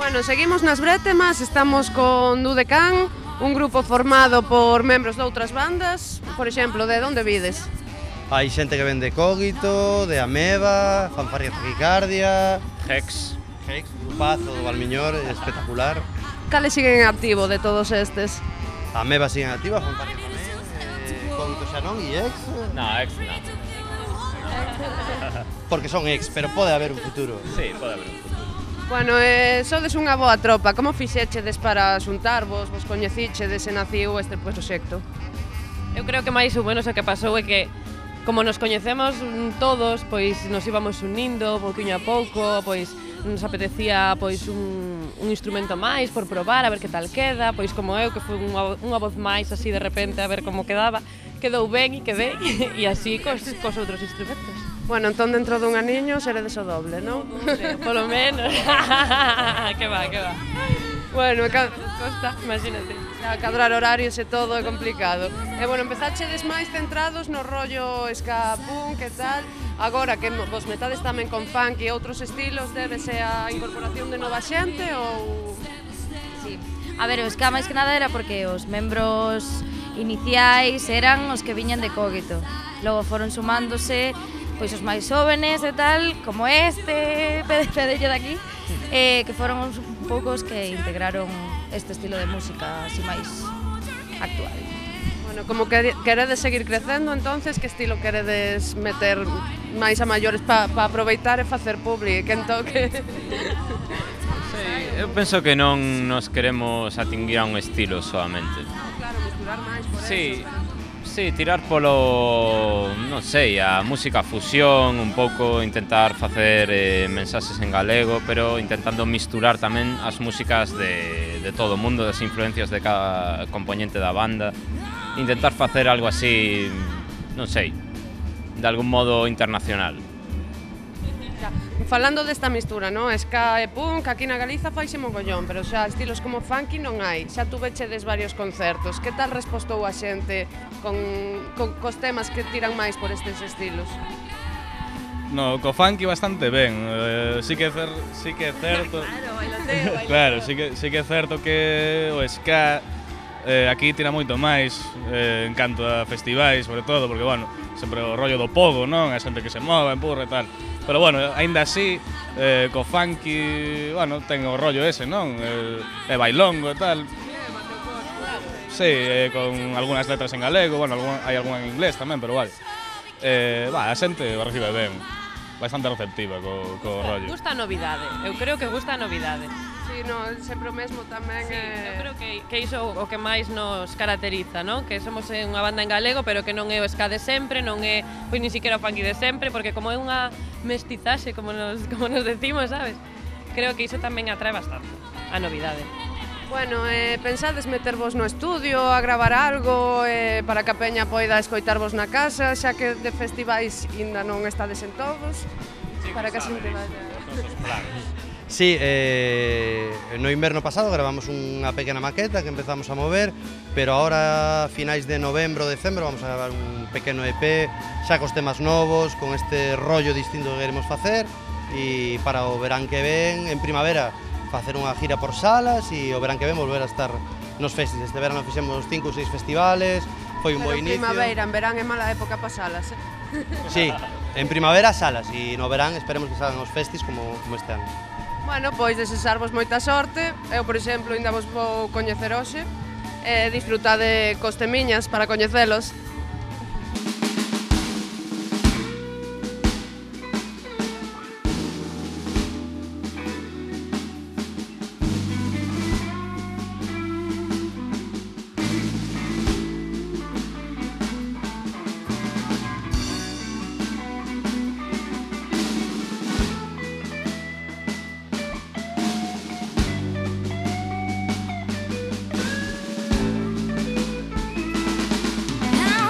Bueno, seguimos nas Brétemas, estamos con Dudecán, un grupo formado por membros de outras bandas. Por exemplo, de onde vides? Hai xente que ven de Cógito, de Ameba, Fanfarria Taquicardia, Hex. grupazo do Valmiñor, espectacular. Cales siguen en activo de todos estes? Ameba siguen activa, Fanfarria tamén, Cógito xa non e ex, No, Hex no. porque son ex, pero pode haber un futuro. Sí, pode haber un futuro. Bueno, sodes unha boa tropa, como fixechedes para xuntarvos, vos coñecichedes e naciu este proxecto? Eu creo que máis ou menos o que pasou é que como nos coñecemos todos, pois nos íbamos unindo pouquiño a pouco, pois nos apetecía pois un instrumento máis por probar, a ver que tal queda, pois como eu que fui unha voz máis así de repente a ver como quedaba, quedou ben e quedei e así cos outros instrumentos. Bueno, entón dentro dun aniño seredes o doble, non? Polo menos. Que va. Bueno, Costa, imagínate. cadrar horarios e todo é complicado. E bueno, empezachedes máis centrados no rollo ska punk e tal. Agora que vos metades tamén con funk e outros estilos, débese a incorporación de nova xente ou... Sí. A ver, o ska máis que nada era porque os membros iniciais eran os que viñan de Cógito. Logo foron sumándose pois os máis jóvenes e tal, como este pedello de aquí, que foron uns poucos que integraron este estilo de música así máis actual. Bueno, como queredes seguir crecendo, entonces que estilo queredes meter máis a maiores para aproveitar e facer publi, que toque? Sí, eu penso que non nos queremos atinguir a un estilo solamente. Claro, misturar máis por Sí, eso. sí, tirar polo, non sei, a música fusión, un pouco intentar facer mensaxes en galego, pero intentando misturar tamén as músicas de todo o mundo, das influencias de cada componente da banda. Intentar facer algo así, non sei, de algún modo internacional. Falando desta mistura, no? Ska e punk, aquí na Galiza faise mogollón, pero xa estilos como funky non hai. Xa tuvechedes varios concertos. Que tal respostou a xente cos temas que tiran máis por estes estilos? No, co funky bastante ben. Sí que é certo. Claro, bailoteo. Claro, sí que é certo que o ska aquí tira moito máis en canto a festivais, sobre todo, porque, bueno, sempre o rollo do pogo, non? A xente que se move, empurra e tal. Pero, bueno, aínda así, co funky, bueno, ten o rollo ese, non? E bailongo e tal. Sí, con algunhas letras en galego, bueno, hai algunha en inglés tamén, pero vale. A xente o recibe ben, bastante receptiva co rollo. Gusta a novidade, eu creo que gusta a novidade. Sí, no, sempre o mesmo tamén. Sí, eu creo que iso o que máis nos caracteriza, non? Que somos unha banda en galego, pero que non é o ska de sempre, non é pois ni siquiera o funky de sempre, porque como é unha mestizaxe, como nos decimos, sabes? Creo que iso tamén atrae bastante a novidade. Bueno, pensades metervos no estudio, a gravar algo, para que a peña poida escoitarvos na casa, xa que de festivais ainda non estades en todos, para que a xente vaya... Sí, no inverno pasado gravamos unha pequena maqueta que empezamos a mover, pero ahora, a finais de novembro, decembro, vamos a gravar un pequeno EP, xa cos temas novos, con este rollo distinto que queremos facer, e para o verán que ven, en primavera, facer unha gira por salas, e o verán que ven volver a estar nos festis. Este verano fixemos 5 ou 6 festivales, foi un bo inicio. Pero primavera, en verán é mala época para salas, Sí, en primavera salas, e no verán esperemos que salgan os festis como este ano. Bueno, pois desexarvos moita sorte. Eu, por exemplo, ainda vos vou coñecer hoxe. Disfrutade cos temiñas para coñecelos. Now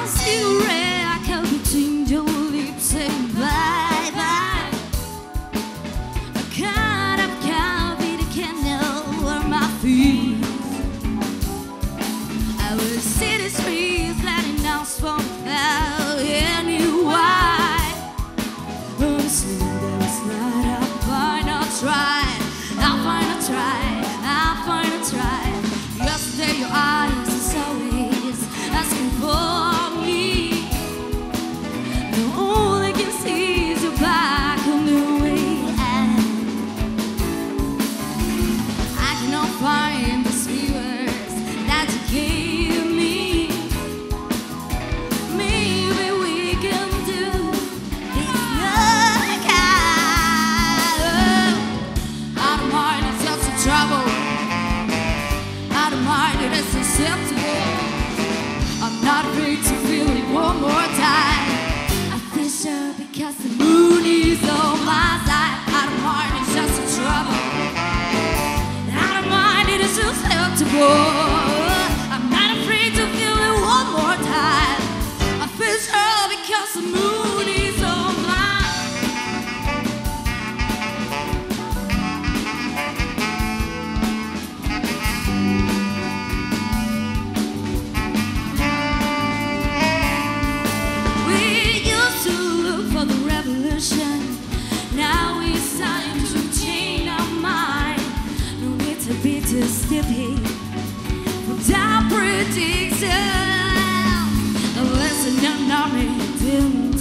moonies on my side. I don't mind, it's just a trouble. I don't mind, it is acceptable. I'm not afraid to feel it one more time. I feel her because the moon is on my. We used to look for the revolution. Now it's time to change our mind. No need to be too snippy. Without prediction, a lesson I'm not made.